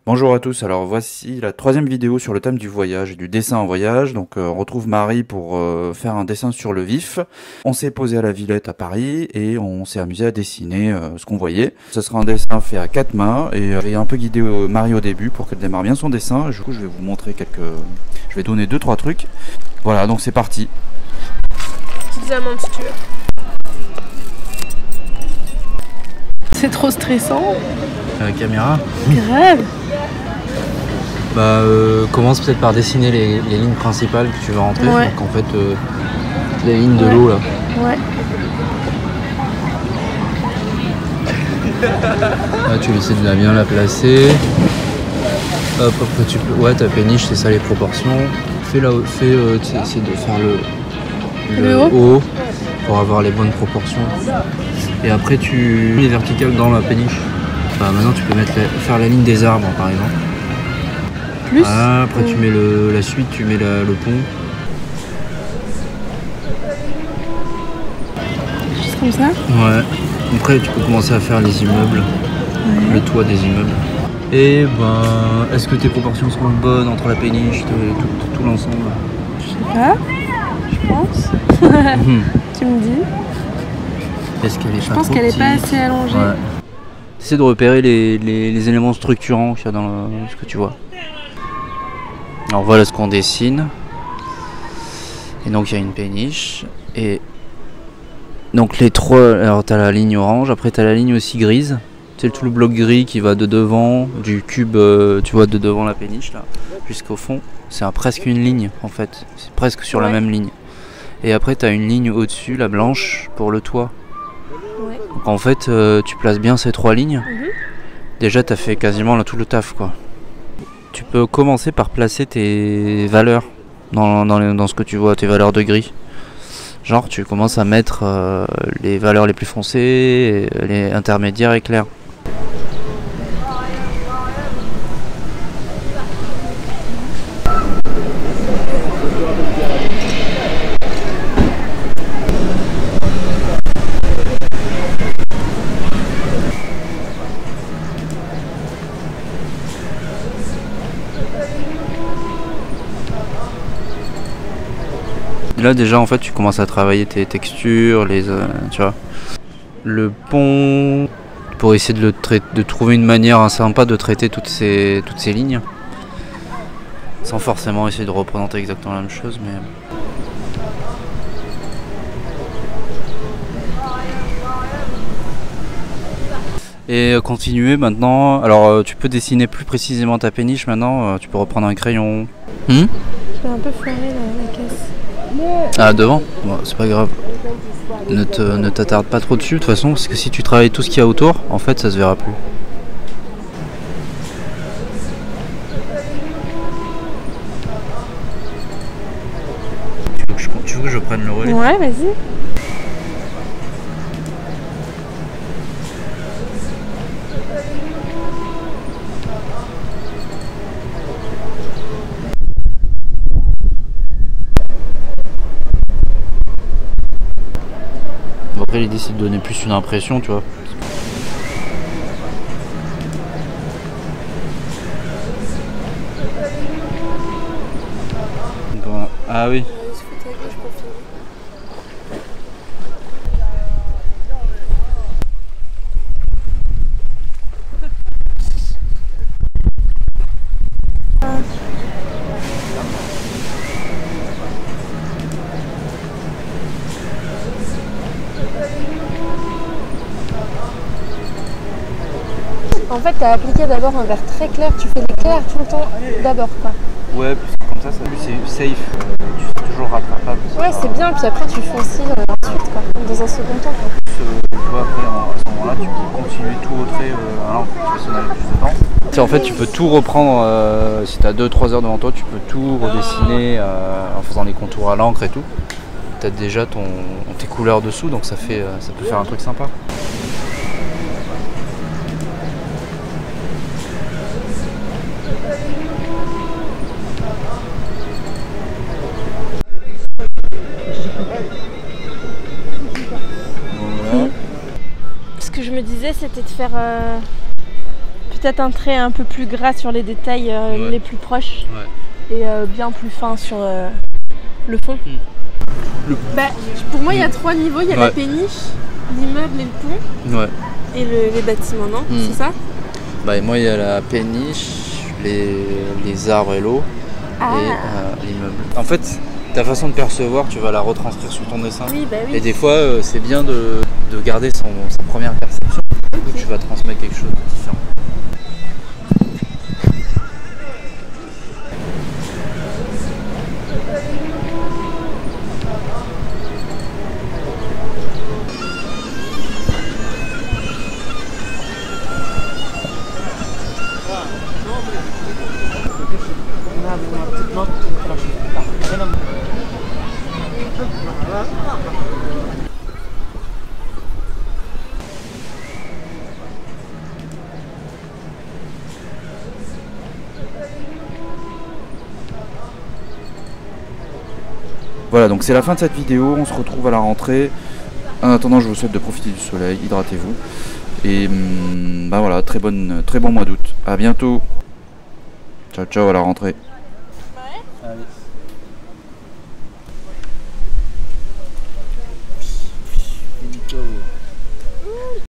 Bonjour à tous, alors voici la troisième vidéo sur le thème du voyage et du dessin en voyage. Donc on retrouve Marie pour faire un dessin sur le vif. On s'est posé à la Villette à Paris et on s'est amusé à dessiner ce qu'on voyait. Ce sera un dessin fait à quatre mains et un peu guidé Marie au début pour qu'elle démarre bien son dessin. Du coup je vais vous montrer je vais donner 2-3 trucs. Voilà, donc c'est parti. Petites amandes si tu veux. C'est trop stressant. La caméra. Grave. Commence peut-être par dessiner les lignes principales que tu veux rentrer. Ouais. Donc en fait, les lignes de l'eau là. Ouais. Là, tu essaies de bien la placer. Hop, après tu peux. Ouais, ta péniche, c'est ça les proportions. Tu essaies de faire le haut pour avoir les bonnes proportions. Et après, tu mets les verticales dans la péniche. Maintenant, tu peux faire la ligne des arbres par exemple. Plus. Après, tu mets la suite, tu mets le pont. Juste comme ça. Ouais. Après, tu peux commencer à faire les immeubles, le toit des immeubles. Et est-ce que tes proportions seront bonnes entre la péniche et tout l'ensemble? Je sais pas. Je pense. Tu me dis. Est-ce qu'elle est Je pense qu'elle est pas assez allongée. Ouais. Essaie de repérer les éléments structurants qu'il y a dans ce que tu vois. Alors voilà ce qu'on dessine. Et donc il y a une péniche. Et donc les trois. Alors t'as la ligne orange, après t'as la ligne aussi grise. C'est tout le bloc gris qui va de devant, du cube, tu vois, de devant la péniche là, jusqu'au fond. C'est presque une ligne en fait. C'est presque sur la même ligne. Et après t'as une ligne au-dessus, la blanche, pour le toit. Ouais. Donc en fait, tu places bien ces trois lignes. Déjà t'as fait quasiment tout le taf quoi. Tu peux commencer par placer tes valeurs dans ce que tu vois, tes valeurs de gris. Genre tu commences à mettre les valeurs les plus foncées, les intermédiaires et claires. Là déjà en fait tu commences à travailler tes textures, tu vois. Le pont, pour essayer de trouver une manière sympa de traiter toutes ces lignes. Sans forcément essayer de représenter exactement la même chose, mais. Et continuer maintenant. Alors tu peux dessiner plus précisément ta péniche maintenant, tu peux reprendre un crayon. Je vais un peu foirer la caisse. Ah devant, bon, c'est pas grave. Ne t'attarde pas trop dessus de toute façon, parce que si tu travailles tout ce qu'il y a autour, en fait ça se verra plus. Tu veux que je prenne le relais? Ouais, vas-y. Après l'idée c'est de donner plus une impression, tu vois. Bon, ah oui. En fait, t'as appliqué d'abord un vert très clair. Tu fais l'éclair tout le temps d'abord, quoi. Ouais, comme ça c'est safe, c'est toujours rattrapable. Ouais, c'est bien. Puis après, tu fonces ensuite, quoi. Dans un second temps, quoi. Toi après, à ce moment-là, tu peux continuer tout retrait à l'encre, parce qu'on a plus de temps. En fait, tu peux tout reprendre, si tu as 2-3 heures devant toi, tu peux tout redessiner en faisant les contours à l'encre et tout. Tu as déjà tes couleurs dessous, donc ça peut faire un truc sympa. Ce que je me disais, c'était de faire peut-être un trait un peu plus gras sur les détails Ouais. les plus proches Ouais. et bien plus fin sur le fond. Bah, pour moi, il y a 3 niveaux. Il y a la Ouais. péniche, l'immeuble et le pont Ouais. et les bâtiments, non? C'est ça? Bah, et moi, il y a la péniche, les arbres et l'eau et l'immeuble. En fait, ta façon de percevoir, tu vas la retranscrire sur ton dessin. Oui, bah oui. Et des fois, c'est bien de garder sa première perception. Du coup, tu vas transmettre quelque chose de différent. Voilà, donc c'est la fin de cette vidéo, on se retrouve à la rentrée. En attendant, je vous souhaite de profiter du soleil, hydratez-vous. Et bah voilà, très bon mois d'août. À bientôt. Ciao ciao à la rentrée.